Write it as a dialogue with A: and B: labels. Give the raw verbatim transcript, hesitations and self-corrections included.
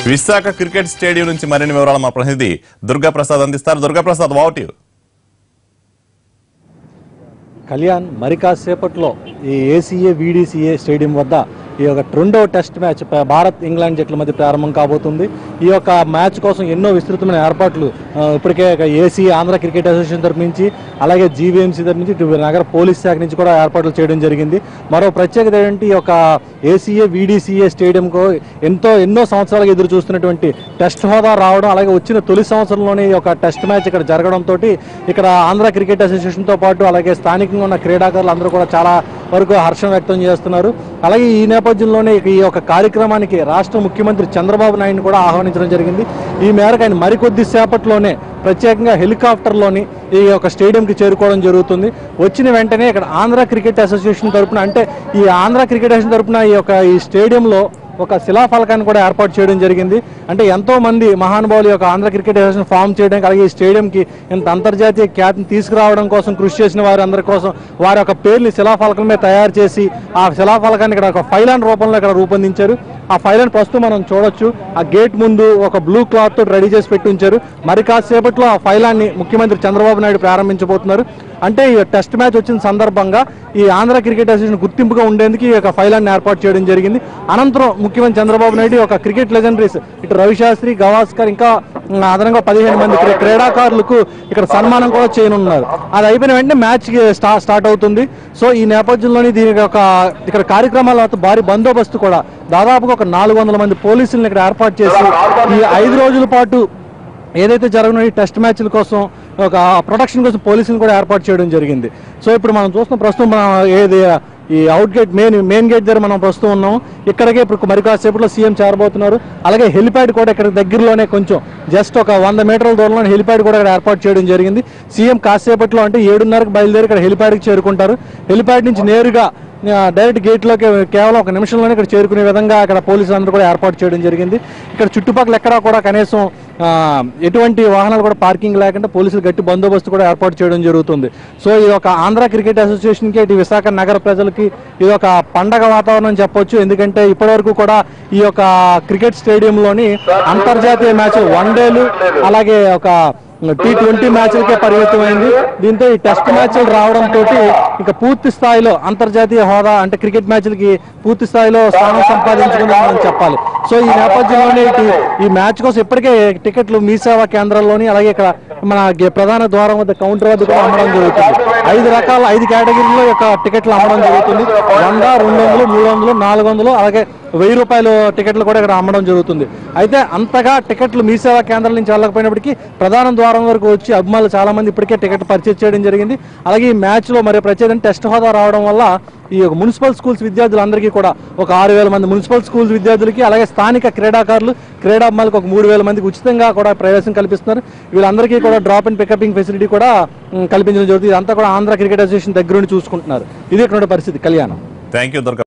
A: Visakha cricket stadium నుంచి మరిన్ని వివరాలు మా ప్రతినిధి దుర్గా ప్రసాద్ అందిస్తారు. దుర్గా ప్రసాద్, వాట్ యు
B: కళ్యాణ్ మరి కాసేపట్లో ఈ ఏసీఏ వీడీసీఏ స్టేడియం వద్ద ఈ యొక్క రెండో టెస్ట్ మ్యాచ్ భారత్ ఇంగ్లాండ్ జట్ల మధ్య ప్రారంభం కాబోతుంది. ఈ యొక్క మ్యాచ్ కోసం ఎన్నో విస్తృతమైన ఏర్పాట్లు ఇప్పటికే ఏసీ ఆంధ్ర క్రికెట్ అసోసియేషన్ తరఫు నుంచి, అలాగే జీవీఎంసీ తరఫు నుంచి, నగర పోలీస్ శాఖ నుంచి కూడా ఏర్పాట్లు చేయడం జరిగింది. మరో ప్రత్యేకత ఏంటంటే ఈ యొక్క ఏసీఏ వీడీసీఏ స్టేడియంకు ఎంతో ఎన్నో సంవత్సరాలుగా ఎదురు చూస్తున్నటువంటి టెస్ట్ హోదా రావడం, అలాగే వచ్చిన తొలి సంవత్సరంలోనే ఈ యొక్క టెస్ట్ మ్యాచ్ ఇక్కడ జరగడంతో ఇక్కడ ఆంధ్ర క్రికెట్ అసోసియేషన్తో పాటు అలాగే స్థానికంగా ఉన్న క్రీడాకారులు అందరూ కూడా చాలా వరకు హర్షం వ్యక్తం చేస్తున్నారు. అలాగే ఈ నేపథ్యంలోనే ఈ యొక్క కార్యక్రమానికి రాష్ట్ర ముఖ్యమంత్రి చంద్రబాబు నాయుడుని కూడా ఆహ్వానించడం జరిగింది. ఈ మేరకు ఆయన మరికొద్ది సేపట్లోనే ప్రత్యేకంగా హెలికాప్టర్లోని ఈ యొక్క స్టేడియంకి చేరుకోవడం జరుగుతుంది. వచ్చిన వెంటనే ఇక్కడ ఆంధ్ర క్రికెట్ అసోసియేషన్ తరఫున, అంటే ఈ ఆంధ్ర క్రికెట్ అసోసియేషన్ తరఫున ఈ యొక్క ఈ స్టేడియంలో ఒక శిలాఫలకాన్ని కూడా ఏర్పాటు చేయడం జరిగింది. అంటే ఎంతో మంది మహానుభావులు యొక్క ఆంధ్ర క్రికెట్ అసోసియేషన్ ఫామ్ చేయడానికి, అలాగే ఈ స్టేడియంకి ఇంత అంతర్జాతీయ ఖ్యాతిని తీసుకురావడం కోసం కృషి చేసిన వారి అందరి కోసం వారి యొక్క పేర్లు శిలాఫలకం మీద తయారు చేసి ఆ శిలాఫలకాన్ని ఇక్కడ ఒక ఫైలాన్ రూపంలో ఇక్కడ రూపొందించారు. ఆ ఫైలాన్ ప్రస్తుతం మనం చూడొచ్చు. ఆ గేట్ ముందు ఒక బ్లూ క్లాత్ తోటి రెడీ చేసి పెట్టి ఉంచారు. మరి కాసేపట్లో ఆ ఫైలాన్ని ముఖ్యమంత్రి చంద్రబాబు నాయుడు ప్రారంభించబోతున్నారు. అంటే ఈ టెస్ట్ మ్యాచ్ వచ్చిన సందర్భంగా ఈ ఆంధ్ర క్రికెట్ అసోసియేషన్ గుర్తింపుగా ఉండేందుకు ఈ యొక్క ఫైలాన్ని ఏర్పాటు చేయడం జరిగింది. అనంతరం ముఖ్యమంత్రి చంద్రబాబు నాయుడు ఒక క్రికెట్ లెజెండరీస్ ఇటు రవిశాస్త్రి, గవాస్కర్, ఇంకా అదనంగా పదిహేను మంది క్రీడాకారులకు ఇక్కడ సన్మానం కూడా చేయనున్నారు. అది అయిపోయిన వెంటనే మ్యాచ్ స్టార్ట్ అవుతుంది. సో ఈ నేపథ్యంలోని దీనికి ఒక ఇక్కడ కార్యక్రమాల భారీ బందోబస్తు కూడా దాదాపుగా ఒక నాలుగు వందల మంది పోలీసులను ఇక్కడ ఏర్పాటు చేసి ఈ ఐదు రోజుల పాటు ఏదైతే జరగనున్న ఈ టెస్ట్ మ్యాచ్ల కోసం ఒక ప్రొటెక్షన్ కోసం పోలీసులను కూడా ఏర్పాటు చేయడం జరిగింది. సో ఇప్పుడు మనం చూస్తున్న ప్రస్తుతం మనం ఏది ఈ out gate main main gate దగ్గర మనం ప్రస్తుతం ఉన్నాం. ఇక్కడికే ఇప్పుడు మరి కాసేపట్లో సీఎం చేరబోతున్నారు. అలాగే హెలిప్యాడ్ కూడా ఇక్కడ దగ్గరలోనే కొంచెం జస్ట్ ఒక వంద మీటర్ల దూరంలో హెలిప్యాడ్ కూడా ఇక్కడ ఏర్పాటు చేయడం జరిగింది. సీఎం కాసేపట్లో అంటే ఏడున్నరకు బయలుదేరి ఇక్కడ హెలిప్యాడ్కి చేరుకుంటారు. హెలిప్యాడ్ నుంచి నేరుగా డైరెక్ట్ గేట్లోకి కేవలం ఒక నిమిషంలోనే ఇక్కడ చేరుకునే విధంగా అక్కడ పోలీసులు అందరూ కూడా ఏర్పాటు చేయడం జరిగింది. ఇక్కడ చుట్టుపక్కల ఎక్కడా కూడా కనీసం ఎటువంటి వాహనాలు కూడా పార్కింగ్ లేకుండా పోలీసులు గట్టి బందోబస్తు కూడా ఏర్పాటు చేయడం జరుగుతుంది. సో ఇది ఒక ఆంధ్ర క్రికెట్ అసోసియేషన్కి, ఇటు విశాఖ నగర ప్రజలకి ఇది ఒక పండగ వాతావరణం చెప్పొచ్చు. ఎందుకంటే ఇప్పటివరకు కూడా ఈ యొక్క క్రికెట్ స్టేడియంలోని అంతర్జాతీయ మ్యాచ్, వన్ డేలు అలాగే ఒక టీ ట్వంటీ మ్యాచ్లకే పరిమితమైంది. దీంతో ఈ టెస్ట్ మ్యాచ్లు రావడంతో ఇక పూర్తి స్థాయిలో అంతర్జాతీయ హోదా అంటే క్రికెట్ మ్యాచ్లకి పూర్తి స్థాయిలో స్థానం సంపాదించుకుందని మనం చెప్పాలి. సో ఈ నేపథ్యంలోనే ఈ మ్యాచ్ కోసం ఇప్పటికే టికెట్లు మీ సేవా కేంద్రాల్లోని, అలాగే ఇక్కడ మన ప్రధాన ద్వారం వద్ద కౌంటర్ వద్ద కూడా అమ్మడం జరుగుతుంది. ఐదు రకాల ఐదు కేటగిరీలో యొక్క టికెట్లు అమ్మడం జరుగుతుంది. వంద, రెండు వందలు, మూడు వందలు, నాలుగు వందలు, అలాగే వెయ్యి రూపాయలు టికెట్లు కూడా ఇక్కడ అమ్మడం జరుగుతుంది. అయితే అంతగా టికెట్లు మీ సేవా కేంద్రాల నుంచి వెళ్ళకపోయినప్పటికీ ప్రధాన ద్వారం వరకు వచ్చి అభిమానులు చాలా మంది ఇప్పటికే టికెట్ పర్చేజ్ చేయడం జరిగింది. అలాగే ఈ మ్యాచ్ లో మరి ప్రత్యేకంగా టెస్ట్ హోదా రావడం వల్ల ఈ మున్సిపల్ స్కూల్స్ విద్యార్థులందరికీ కూడా ఒక ఆరు వేల మంది మున్సిపల్ స్కూల్స్ విద్యార్థులకి, అలాగే స్థానిక క్రీడాకారులు క్రీడాభిమానులకు ఒక మూడు వేల మందికి ఉచితంగా కూడా ప్రవేశం కల్పిస్తున్నారు. వీళ్ళందరికీ కూడా డ్రాప్ అండ్ పికపింగ్ ఫెసిలిటీ కూడా కల్పించడం జరుగుతుంది. ఇదంతా కూడా ఆంధ్ర క్రికెట్ అసోసియేషన్ దగ్గర నుండి చూసుకుంటున్నారు. ఇది ఇక్కడ పరిస్థితి. కళ్యాణం.
A: Thank you Durga.